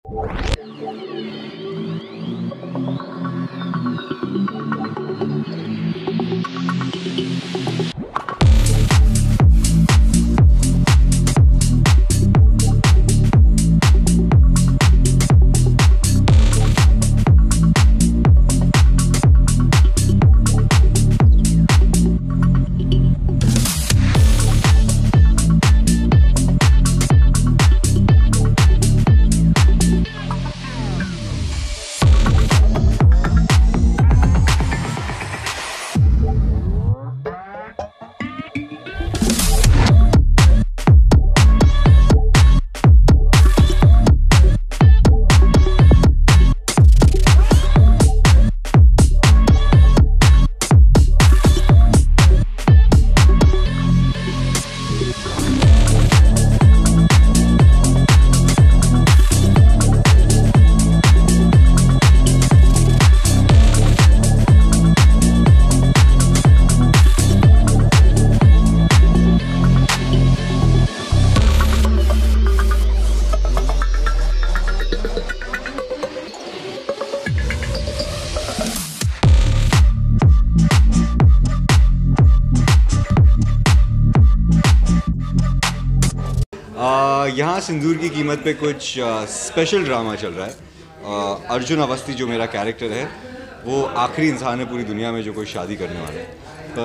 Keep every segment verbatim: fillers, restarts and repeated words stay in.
यहाँ सिंदूर की कीमत पे कुछ स्पेशल ड्रामा चल रहा है। अर्जुन अवस्थी जो मेरा कैरेक्टर है वो आखिरी इंसान है पूरी दुनिया में जो कोई शादी करने वाला है,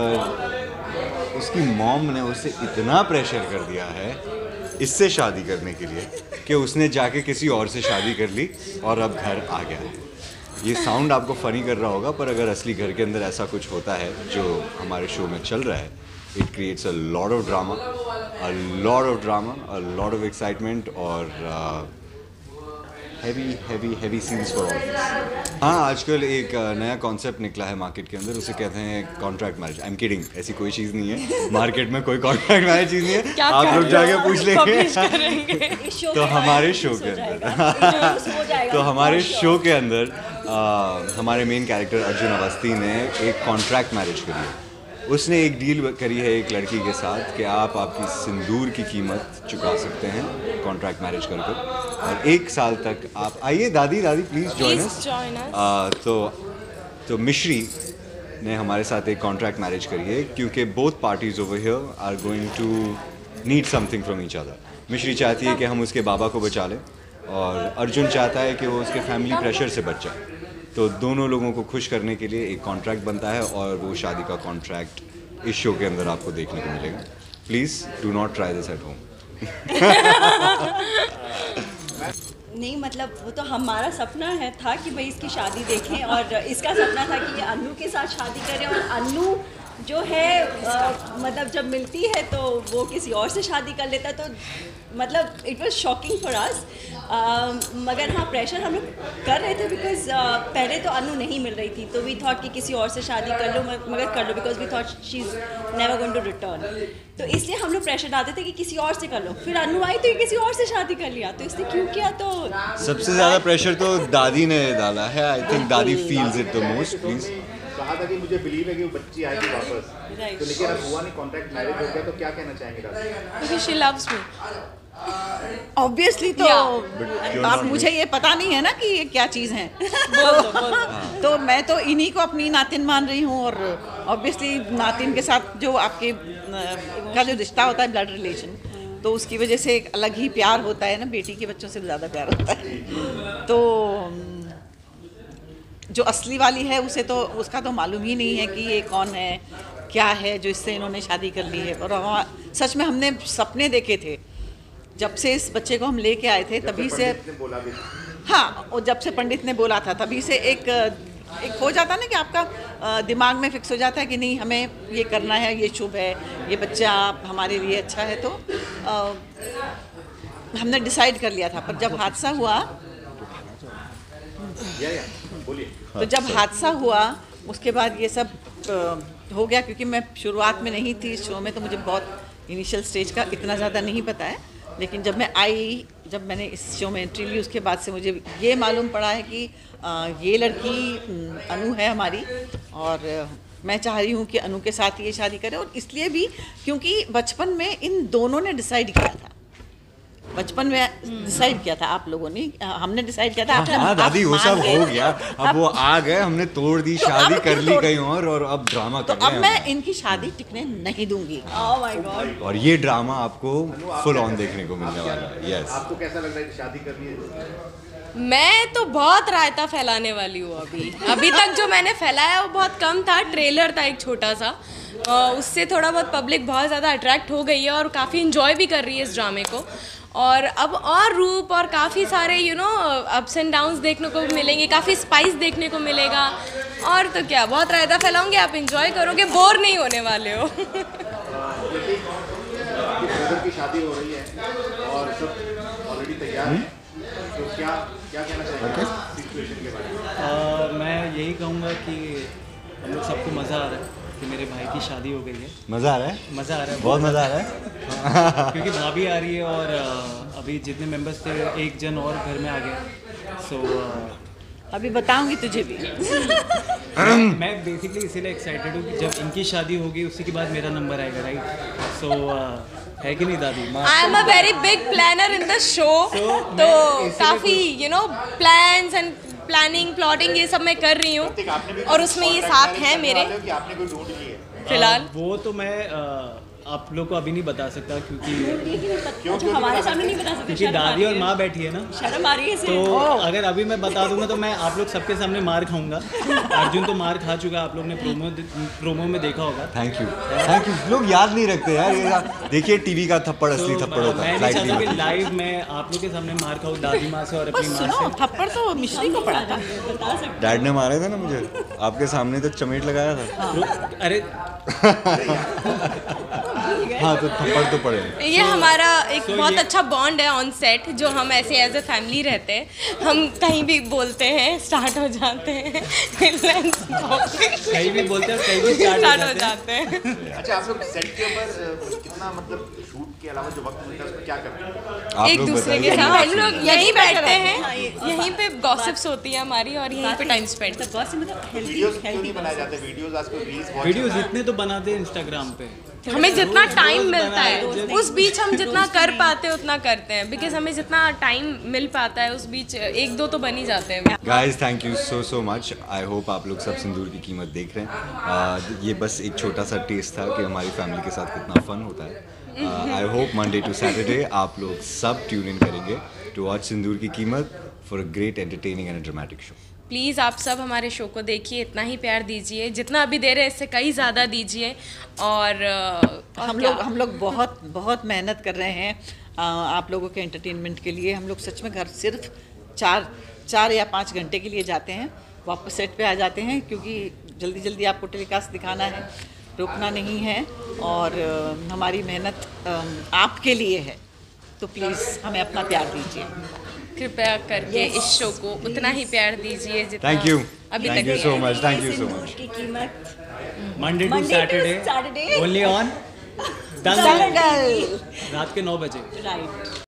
पर उसकी मॉम ने उसे इतना प्रेशर कर दिया है इससे शादी करने के लिए कि उसने जाके किसी और से शादी कर ली और अब घर आ गया है। ये साउंड आपको फ़नी कर रहा होगा, पर अगर असली घर के अंदर ऐसा कुछ होता है जो हमारे शो में चल रहा है, it creates a lot of drama, a lot of drama, a lot of excitement और uh, heavy, heavy, heavy scenes for all of us. हाँ, आजकल एक नया कॉन्सेप्ट निकला है मार्केट के अंदर, उसे कहते हैं contract marriage. I am kidding, ऐसी कोई चीज़ नहीं है मार्केट में, कोई कॉन्ट्रैक्ट मैरिज चीज़ नहीं है। आप लोग जाके पूछ लेंगे। तो हमारे शो के अंदर तो हमारे शो के अंदर हमारे मेन कैरेक्टर अर्जुन अवस्थी ने एक कॉन्ट्रैक्ट मैरिज करी है। उसने एक डील करी है एक लड़की के साथ कि आप आपकी सिंदूर की कीमत चुका सकते हैं कॉन्ट्रैक्ट मैरिज कर कर, और एक साल तक आप आइए दादी दादी प्लीज़ जॉइन अस। तो तो मिश्री ने हमारे साथ एक कॉन्ट्रैक्ट मैरिज करी है क्योंकि both parties over here are going to need something from each other. Mishri चाहती है कि हम उसके बाबा को बचा लें और अर्जुन चाहता है कि वो उसके फैमिली प्रेशर से बच जाए। तो दोनों लोगों को खुश करने के लिए एक कॉन्ट्रैक्ट बनता है और वो शादी का कॉन्ट्रैक्ट इस शो के अंदर आपको देखने को मिलेगा। Please do not try this at home. नहीं, मतलब वो तो हमारा सपना है था कि भाई इसकी शादी देखें, और इसका सपना था कि ये अन्नू के साथ शादी करें, और अन्नू जो है आ, मतलब जब मिलती है तो वो किसी और से शादी कर लेता है। तो मतलब it was shocking for us, मगर हाँ प्रेशर हम लोग कर रहे थे बिकॉज पहले तो अन्नू नहीं मिल रही थी, तो वी थॉट कि किसी और से शादी कर लो, मगर कर लो because we thought she is never going to return. तो इसलिए हम लोग प्रेशर डालते थे कि किसी और से कर लो। फिर अन्नू आई तो ये किसी और से शादी कर लिया, तो इसने क्यों किया? तो सबसे ज़्यादा प्रेशर तो दादी ने डाला है। I think Dadi feels it the most. Please कहा था कि मुझे बिलीव है कि वो बच्ची आएगी वापस, तो लेकिन अब हुआ नहीं, कॉन्ट्रैक्ट मैरिज हो गया, तो क्या कहना चाहेंगे दादी? क्योंकि शी लव्स मी ऑब्वियसली। तो आप मुझे ये पता नहीं है ना कि ये क्या चीज़ है। बोल दो, बोल दो। तो मैं तो इन्हीं को अपनी नातिन मान रही हूँ, और ऑब्वियसली नातिन के साथ जो आपके का जो रिश्ता होता है, ब्लड रिलेशन, तो उसकी वजह से एक अलग ही प्यार होता है ना, बेटी के बच्चों से ज़्यादा प्यार होता है। तो जो असली वाली है उसे तो उसका तो मालूम ही नहीं है कि ये कौन है, क्या है जो इससे इन्होंने शादी कर ली है। और हम सच में हमने सपने देखे थे जब से इस बच्चे को हम लेके आए थे, तभी से। हाँ, और जब से पंडित ने बोला था तभी से एक एक हो जाता ना कि आपका दिमाग में फिक्स हो जाता है कि नहीं हमें ये करना है, ये शुभ है, ये बच्चा हमारे लिए अच्छा है। तो आ, हमने डिसाइड कर लिया था। पर जब हादसा हुआ तो जब हादसा हुआ उसके बाद ये सब आ, हो गया, क्योंकि मैं शुरुआत में नहीं थी इस शो में, तो मुझे बहुत इनिशियल स्टेज का इतना ज़्यादा नहीं पता है। लेकिन जब मैं आई, जब मैंने इस शो में एंट्री ली, उसके बाद से मुझे ये मालूम पड़ा है कि आ, ये लड़की अनु है हमारी, और मैं चाह रही हूँ कि अनु के साथ ये शादी करे। और इसलिए भी क्योंकि बचपन में इन दोनों ने डिसाइड किया था बचपन में डिसाइड किया था आप लोगों ने, हमने डिसाइड किया था आपने, हाँ आप दादी वो मान सब गए। हो गया, अब वो आ गए, हमने तोड़ दी, तो शादी अब कर क्यों ली तोड़- कहीं और और अब ड्रामा तो कर रहे अब हैं मैं हम। इनकी शादी टिकने नहीं दूंगी। Oh my god. और ये ड्रामा आपको फुल ऑन देखने को मिलने वाला है। यस, आपको कैसा लग रहा है कि शादी करनी है? मैं तो बहुत रायता फैलाने वाली हूँ अभी अभी तक जो मैंने फैलाया वो बहुत कम था, ट्रेलर था एक छोटा सा, अ, उससे थोड़ा बहुत पब्लिक बहुत ज़्यादा अट्रैक्ट हो गई है और काफ़ी इन्जॉय भी कर रही है इस ड्रामे को। और अब और रूप और काफ़ी सारे you know ups and downs देखने को मिलेंगे, काफ़ी स्पाइस देखने को मिलेगा। और तो क्या, बहुत रायता फैलाऊंगे, आप इंजॉय करोगे, बोर नहीं होने वाले हो। ब्रदर की शादी हो रही है और सब ऑलरेडी तैयार है, तो क्या क्या कहना चाहेंगे सिचुएशन के बारे में? आ, मैं यही कहूँगा कि हम लोग सबको मज़ा आ रहा है कि मेरे भाई की शादी हो गई है। मजा आ रहा है, मज़ा आ रहा है बहुत मजा आ रहा है। क्योंकि भाभी आ रही है और आ, अभी जितने मेंबर्स थे एक जन और घर में आ गया। सो अभी बताऊंगी तुझे भी। मैं बेसिकली इसीलिए एक्साइटेड हूँ कि जब इनकी शादी होगी उसी के बाद मेरा नंबर आएगा, राइट? सो है कि नहीं दादी? I am a very big planner in the show, तो काफ़ी you know plans and planning plotting ये सब मैं कर रही हूँ और उसमें ये साथ हैं मेरे कि आपने कोई ढूंढ ली है? फिलहाल। वो तो मैं आ, आप लोग को अभी नहीं बता सकता क्योंकि जो हमारे सामने नहीं बता सकते, क्योंकि शर्म आ दादी रही और है। माँ बैठी है ना, शर्म आ रही है इसे। तो अगर अभी मैं बता दूंगा तो मैं आप लोग सबके सामने मार खाऊंगा। अर्जुन तो मार खा चुका है, आप लोग ने प्रोमो प्रोमो में देखा होगा। Thank you, thank you. लोग याद नहीं रखते यार, ये देखिए टीवी का थप्पड़ असली तो थप्पड़ होता मैं है, नहीं फ्लाइट चाहता कि नहीं होती। लाइव में आप लोग के सामने मार खाऊं दादी माँ से और बस अपनी माँ सुनो, से। थप्पड़ तो मिश्री को पड़ा था। बता सकते डैड ने मारे थे ना मुझे, आपके सामने तो चमेट लगाया था। रो- अरे हाँ तो थप्पड़ तो पड़े। ये हमारा एक so बहुत ये- अच्छा बॉन्ड है ऑन सेट, जो हम ऐसे एज ए फैमिली रहते हैं। हम कहीं भी बोलते हैं स्टार्ट हो जाते हैं, कहीं भी बोलते हैं और कहीं भी स्टार्ट स्टार्ट हो हो जाते हैं। जाते हैं। अच्छा, आप लोग सेट के ऊपर अ, कितना मतलब शूट के अलावा जो वक्त मिलता है उसमें क्या करते हैं? आप एक लोग दूसरे बताइए। के साथ हम लोग यहीं बैठते हाँ, हैं, ये- यहीं पे गॉसिप्स होती है हमारी और यहीं पे टाइम स्पेंड। मतलब बहुत से मतलब हेल्दी वीडियोस क्यों हेल्दी नहीं बनाए जाते? वीडियोस आजकल रील्स बहुत वीडियोस चल रहा है। इतने तो बनाते हैं इंस्टाग्राम पे। हमें जितना रोज- टाइम रोज मिलता बनाए, है जब- उस बीच हम जितना कर पाते हैं उतना करते हैं, बिकॉज हमें जितना टाइम मिल पाता है उस बीच एक दो तो बन ही जाते हैं। Guys thank you so so much. I hope आप लोग सब सिंदूर की कीमत देख रहे हैं। uh, ये बस एक छोटा सा टेस्ट था कि हमारी फैमिली के साथ कितना फन होता है। I hope Monday to Saturday आप लोग सब ट्यून इन करेंगे to watch Sindoor Ki Keemat for a great entertaining and dramatic show. Please आप सब हमारे शो को देखिए, इतना ही प्यार दीजिए, जितना अभी दे रहे हैं इससे कई ज़्यादा दीजिए। और, और हम क्या? लोग हम लोग बहुत बहुत मेहनत कर रहे हैं आ, आप लोगों के एंटरटेनमेंट के लिए। हम लोग सच में घर सिर्फ चार चार या पाँच घंटे के लिए जाते हैं, वापस सेट पे आ जाते हैं, क्योंकि जल्दी जल्दी आपको टेलीकास्ट दिखाना है, रोकना नहीं है। और आ, हमारी मेहनत आ, आपके लिए है, तो प्लीज़ हमें अपना प्यार दीजिए। कृपया करके इस शो को उतना ही प्यार दीजिए जितना थैंक यू, अभी थैंक तक यू दिया सो है। Much, thank you so Sindoor much. Ki Keemat Monday to Monday to Saturday Saturday. Only on Dangal. रात के नौ बजे। राइट।